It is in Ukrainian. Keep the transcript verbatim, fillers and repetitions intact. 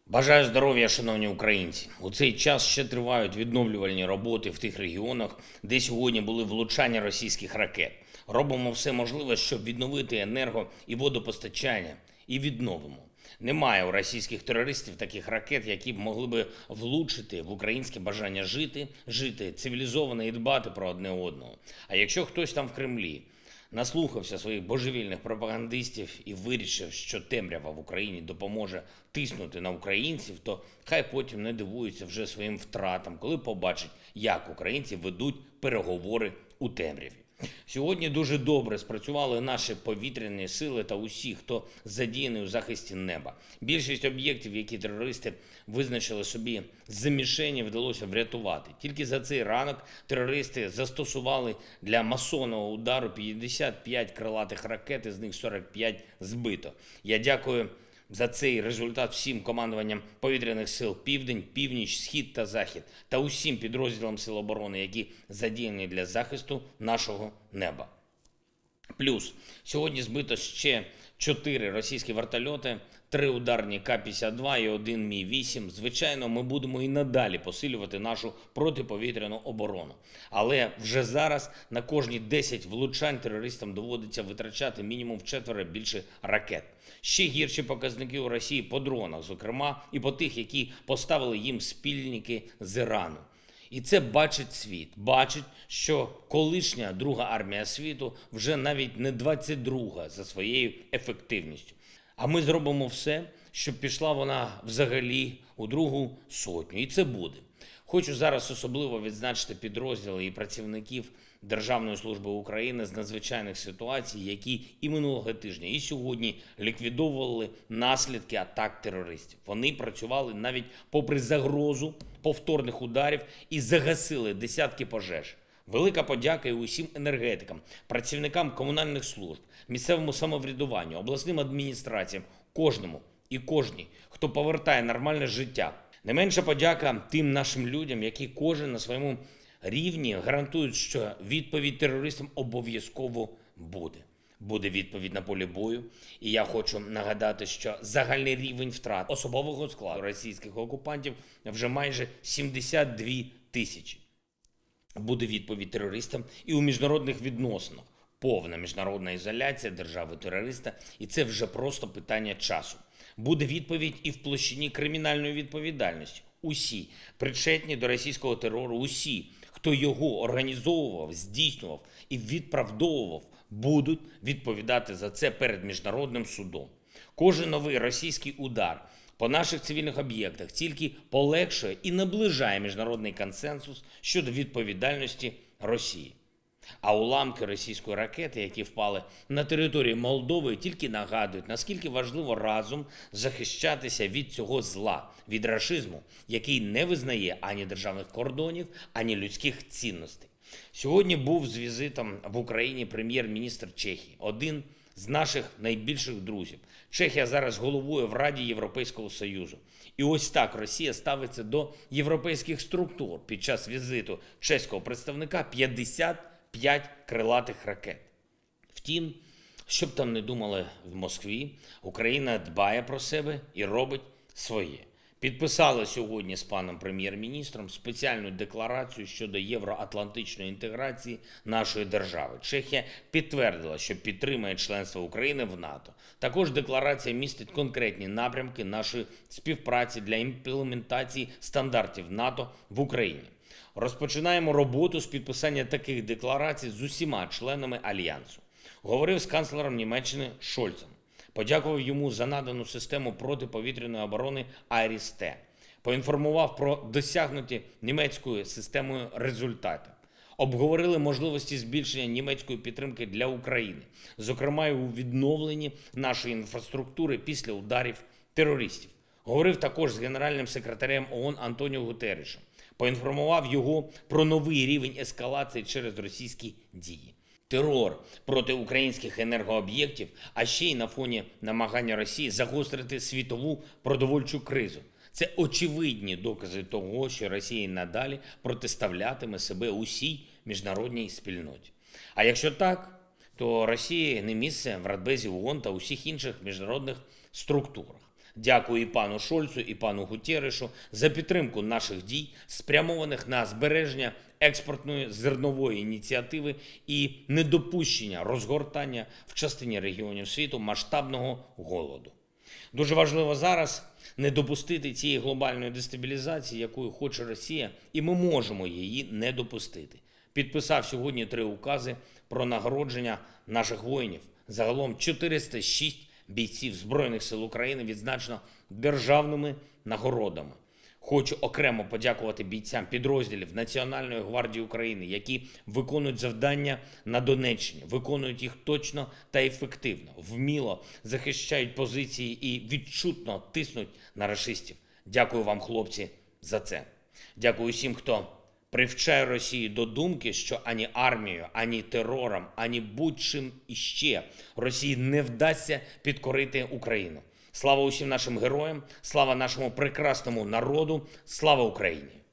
Бажаю здоров'я, шановні українці. У цей час ще тривають відновлювальні роботи в тих регіонах, де сьогодні були влучання російських ракет. Робимо все можливе, щоб відновити енерго і водопостачання. І відновимо. Немає у російських терористів таких ракет, які б могли би влучити в українське бажання жити, жити цивілізовано і дбати про одне одного. А якщо хтось там в Кремлі наслухався своїх божевільних пропагандистів і вирішив, що темрява в Україні допоможе тиснути на українців, то хай потім не дивується вже своїм втратам, коли побачить, як українці ведуть переговори у темряві. Сьогодні дуже добре спрацювали наші повітряні сили та усі, хто задіяний у захисті неба. Більшість об'єктів, які терористи визначили собі за мішені, вдалося врятувати. Тільки за цей ранок терористи застосували для масованого удару п'ятдесят п'ять крилатих ракет, із них сорок п'ять збито. Я дякую за цей результат всім командуванням повітряних сил Південь, Північ, Схід та Захід та усім підрозділам Сил оборони, які задіяні для захисту нашого неба. Плюс сьогодні збито ще чотири російські вертольоти, три ударні Ка п'ятдесят два і один Мі вісім. Звичайно, ми будемо і надалі посилювати нашу протиповітряну оборону. Але вже зараз на кожні десять влучань терористам доводиться витрачати мінімум вчетверо більше ракет. Ще гірші показники у Росії по дронах, зокрема, і по тих, які поставили їм спільники з Ірану. І це бачить світ. Бачить, що колишня друга армія світу вже навіть не двадцять друга за своєю ефективністю. А ми зробимо все, щоб пішла вона взагалі у другу сотню. І це буде. Хочу зараз особливо відзначити підрозділи і працівників Державної служби України з надзвичайних ситуацій, які і минулого тижня, і сьогодні ліквідовували наслідки атак терористів. Вони працювали навіть попри загрозу повторних ударів і загасили десятки пожеж. Велика подяка і усім енергетикам, працівникам комунальних служб, місцевому самоврядуванню, обласним адміністраціям, кожному і кожній, хто повертає нормальне життя. Не менша подяка тим нашим людям, які кожен на своєму рівні гарантують, що відповідь терористам обов'язково буде. Буде відповідь на полі бою. І я хочу нагадати, що загальний рівень втрат особового складу російських окупантів вже майже сімдесят дві тисячі. Буде відповідь терористам і у міжнародних відносинах. Повна міжнародна ізоляція держави-терориста, і це вже просто питання часу. Буде відповідь і в площині кримінальної відповідальності. Усі причетні до російського терору, усі, хто його організовував, здійснював і відправдовував, будуть відповідати за це перед міжнародним судом. Кожен новий російський удар по наших цивільних об'єктах тільки полегшує і наближає міжнародний консенсус щодо відповідальності Росії. А уламки російської ракети, які впали на території Молдови, тільки нагадують, наскільки важливо разом захищатися від цього зла, від рашизму, який не визнає ані державних кордонів, ані людських цінностей. Сьогодні був з візитом в Україні прем'єр-міністр Чехії, один з наших найбільших друзів. Чехія зараз головує в Раді Європейського Союзу. І ось так Росія ставиться до європейських структур під час візиту чеського представника п'ятдесят п'ять крилатих ракет. Втім, що б там не думали в Москві, Україна дбає про себе і робить своє. Підписали сьогодні з паном прем'єр-міністром спеціальну декларацію щодо євроатлантичної інтеграції нашої держави. Чехія підтвердила, що підтримує членство України в НАТО. Також декларація містить конкретні напрямки нашої співпраці для імплементації стандартів НАТО в Україні. Розпочинаємо роботу з підписання таких декларацій з усіма членами Альянсу. Говорив з канцлером Німеччини Шольцем. Подякував йому за надану систему протиповітряної оборони Айріс-Т. Поінформував про досягнуті німецькою системою результати. Обговорили можливості збільшення німецької підтримки для України, зокрема і у відновленні нашої інфраструктури після ударів терористів. Говорив також з генеральним секретарем ООН Антоніо Гутеррішем. Поінформував його про новий рівень ескалації через російські дії. Терор проти українських енергооб'єктів, а ще й на фоні намагання Росії загострити світову продовольчу кризу. Це очевидні докази того, що Росія надалі протиставлятиме себе усій міжнародній спільноті. А якщо так, то Росії не місце в Радбезі ООН та усіх інших міжнародних структурах. Дякую і пану Шольцу, і пану Гутєрешу за підтримку наших дій, спрямованих на збереження експортної зернової ініціативи і недопущення розгортання в частині регіонів світу масштабного голоду. Дуже важливо зараз не допустити цієї глобальної дестабілізації, якою хоче Росія, і ми можемо її не допустити. Підписав сьогодні три укази про нагородження наших воїнів. Загалом чотириста шість бійців Збройних сил України відзначено державними нагородами. Хочу окремо подякувати бійцям підрозділів Національної гвардії України, які виконують завдання на Донеччині, виконують їх точно та ефективно, вміло захищають позиції і відчутно тиснуть на рашистів. Дякую вам, хлопці, за це. Дякую всім, хто привчає Росію до думки, що ані армією, ані терором, ані будь-чим іще Росії не вдасться підкорити Україну. Слава усім нашим героям, слава нашому прекрасному народу, слава Україні!